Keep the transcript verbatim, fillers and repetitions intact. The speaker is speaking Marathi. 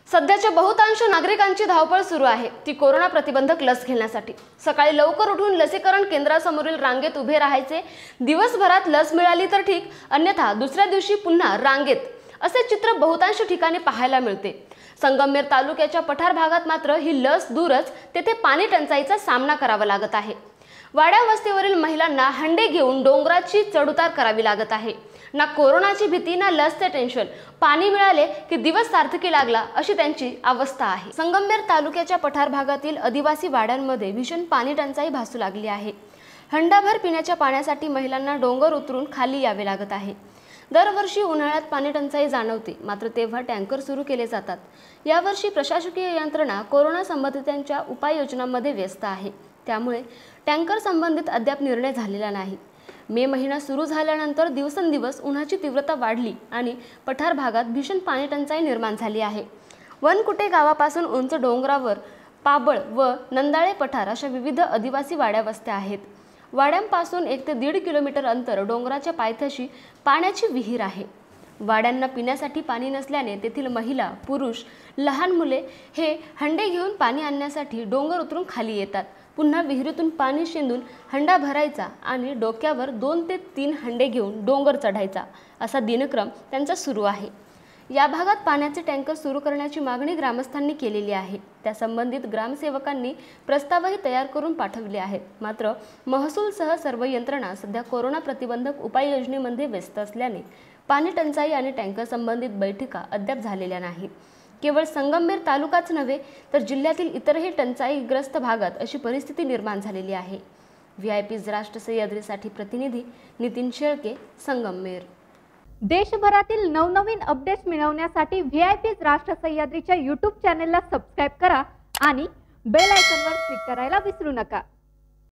सध्याच्या बहुतांश नागरिकांची धावपळ सुरू आहे ती कोरोना प्रतिबंधक लस घेण्यासाठी। सकाळी लवकर उठून लसीकरण केंद्रासमोरील रांगेत उभे राहायचे। दिवसभरात लस मिळाली तर ठीक, अन्यथा दुसऱ्या दिवशी पुन्हा रांगेत, असे चित्र बहुतांश ठिकाणी पाहायला मिळते। संगमनेर तालुक्याच्या पठार भागात मात्र ही लस दूरच, तेथे पाणी टंचाईचा सामना करावा लागत आहे। वाड्या वस्तीवरील महिलांना हंडे घेऊन डोंगराची चढउतार करावी लागत आहे। ना कोरोनाची भीती ना लसचे टेन्शन, पाणी मिळाले की दिवस सार्थकी लागला अशी त्यांची अवस्था आहे। संगमनेर तालुक्याच्या पठार भागातील आदिवासी वाड्यांमध्ये भीषण पाणी टंचाई भासू लागली आहे। हंडाभर पिण्याच्या पाण्यासाठी महिलांना डोंगर उतरून खाली यावे लागत आहे। दरवर्षी उन्हाळ्यात पाणी टंचाई जाणवते, मात्र तेव्हा टँकर सुरू केले जातात। यावर्षी प्रशासकीय यंत्रणा कोरोना संबंधितांच्या उपाययोजनांमध्ये व्यस्त आहे, त्यामुळे टँकर संबंधित अद्याप निर्णय झालेला नाही। मे महिना सुरू झाल्यानंतर दिवसेंदिवस उन्हाची तीव्रता वाढली आणि पठार भागात भीषण पाणी टंचाई निर्माण झाली आहे। वनकुटे गावापासून उंच डोंगरावर पाबळ व नंदाळे पठार अशा विविध आदिवासी वाड्या वस्त्या आहेत। वाड्यांपासून एक ते दीड किलोमीटर अंतर डोंगराच्या पायथ्याशी पाण्याची विहीर आहे। वाड्यांना पिण्यासाठी पाणी नसल्याने तेथील महिला, पुरुष, लहान मुले हे हंडे घेऊन पाणी आणण्यासाठी डोंगर उतरून खाली येतात। पुन्हा विहिरीतून पाणी शिंदून हंडा भरायचा आणि डोक्यावर दोन ते तीन हंडे घेऊन डोंगर चढायचा, असा दिनक्रम त्यांचा सुरू आहे। या भागात पाण्याचे टँकर सुरू करण्याची मागणी ग्रामस्थांनी केलेली आहे। त्या संबंधित ग्रामसेवकांनी प्रस्तावही तयार करून पाठवले आहेत, मात्र महसूलसह सर्व यंत्रणा सध्या कोरोना प्रतिबंधक उपाययोजनेमध्ये व्यस्त असल्याने पाणी टंचाई आणि टँकर संबंधित बैठका अद्याप झालेल्या नाहीत। केवळ संगमनेर तालुकाच नव्हे तर जिल्ह्यातील इतरही टंचाईग्रस्त भागात अशी परिस्थिती निर्माण झालेली आहे। व्ही आय पी राष्ट्र सह्याद्रीसाठी प्रतिनिधी नितीन शेळके, संगमनेर। देशभरातील नवनवीन अपडेट्स मिळवण्यासाठी व्ही आय पी राष्ट्र सह्याद्रीच्या यूट्यूब चॅनेलला सबस्क्राईब करा आणि बेल आयकॉनवर क्लिक करायला विसरू नका।